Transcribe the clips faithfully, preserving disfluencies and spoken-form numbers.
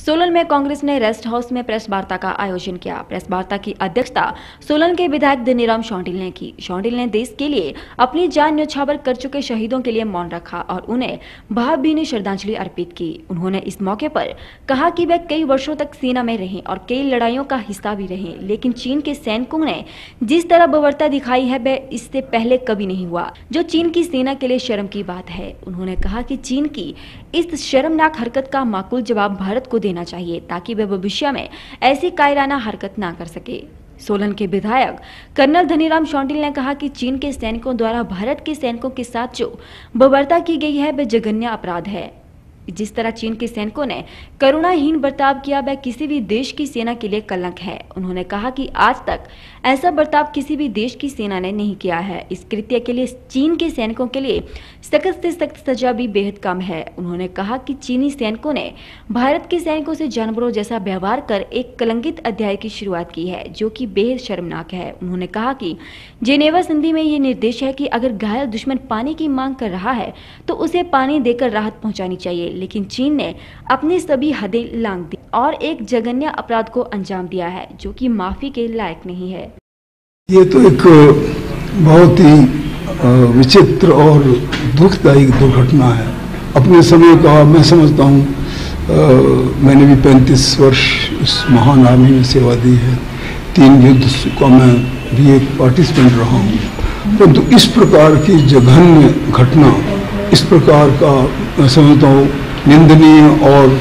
सोलन में कांग्रेस ने rest house में प्रेस वार्ता का आयोजन किया। प्रेस वार्ता की अध्यक्षता सोलन के विधायक धनीराम शौंडिल ने की। शौंडिल ने देश के लिए अपनी जान न्यौछावर कर चुके शहीदों के लिए मौन रखा और उन्हें भावभीनी श्रद्धांजलि अर्पित की। उन्होंने इस मौके पर कहा कि वे कई वर्षों तक सेना में रहे और कई लड़ाइयों का हिस्सा भी रहे, लेकिन चीन के सैनिकों ने जिस तरह बर्बरता दिखाई है वह इससे पहले कभी नहीं हुआ, जो चीन की सेना के लिए शर्म की बात है। उन्होंने कहा कि चीन की इस शर्मनाक हरकत का माकूल जवाब भारत को देना चाहिए ताकि वह भविष्य में ऐसी कायराना हरकत ना कर सके। सोलन के विधायक कर्नल धनीराम शौंडिल ने कहा कि चीन के सैनिकों द्वारा भारत के सैनिकों के साथ जो बर्बरता की गई है वह जघन्य अपराध है। जिस तरह चीन के सैनिकों ने करुणाहीन बर्ताव किया वह किसी भी देश की सेना के लिए कलंक है। उन्होंने कहा कि आज तक ऐसा बर्ताव किसी भी देश की सेना ने नहीं किया है। इस कृत्य के लिए चीन के सैनिकों के लिए सख्त से सख्त सजा भी बेहद कम है। उन्होंने कहा कि चीनी सैनिकों ने भारत के सैनिकों से जानवरों जैसा व्यवहार कर एक कलंकित अध्याय की शुरुआत की है, जो कि बेहद शर्मनाक है। उन्होंने कहा कि जेनेवा संधि में ये निर्देश है कि अगर घायल दुश्मन पानी की मांग कर रहा है तो उसे पानी देकर राहत पहुंचानी चाहिए, लेकिन चीन ने अपनी सभी हदें लांघ दी और एक जघन्य अपराध को अंजाम दिया है, जो कि माफी के लायक नहीं है। ये तो एक बहुत ही विचित्र और दुखदायी दुर्घटना है। अपने समय का मैं समझता हूँ, मैंने भी पैंतीस वर्ष इस महान आर्मी में सेवा दी है। तीन युद्ध का मैं भी एक पार्टिसिपेंट रहा हूँ, परंतु तो इस प्रकार की जघन्य घटना, इस प्रकार का मैं समझता हूँ निंदनीय और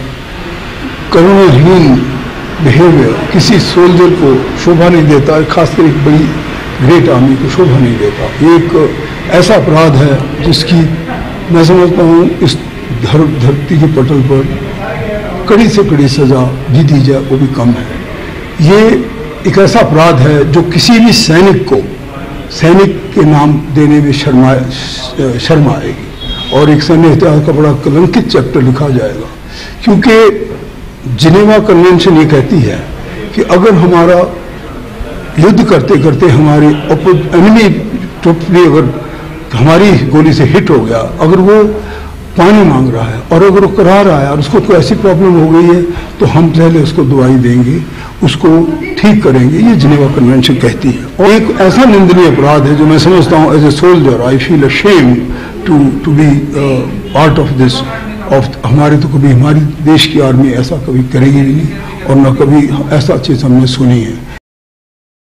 करुणाहीन बिहेवियर किसी सोल्जर को शोभा नहीं देता, खासकर एक बड़ी ग्रेट आर्मी को शोभा नहीं देता। ये एक ऐसा अपराध है जिसकी मैं समझता हूँ इस धर, धरती के पटल पर कड़ी से कड़ी सजा भी दी जाए वो भी कम है। ये एक ऐसा अपराध है जो किसी भी सैनिक को सैनिक के नाम देने में शर्मा शर्म आएगी और एक सैन्य इतिहास का बड़ा कलंकित चैप्टर लिखा जाएगा, क्योंकि जिनेवा कन्वेंशन ये कहती है कि अगर हमारा युद्ध करते करते हमारे एनिमी टोटली अगर हमारी गोली से हिट हो गया, अगर वो पानी मांग रहा है और अगर वो करा रहा है और उसको कोई ऐसी प्रॉब्लम हो गई है तो हम पहले उसको दवाई देंगे, उसको ठीक करेंगे, ये जिनेवा कन्वेंशन कहती है। और एक ऐसा निंदनीय अपराध है जो मैं समझता हूँ as a soldier I feel ashamed to to be part of this of हमारे तो कभी हमारी देश की आर्मी ऐसा कभी करेगी भी नहीं और न कभी ऐसा चीज़ हमने सुनी है।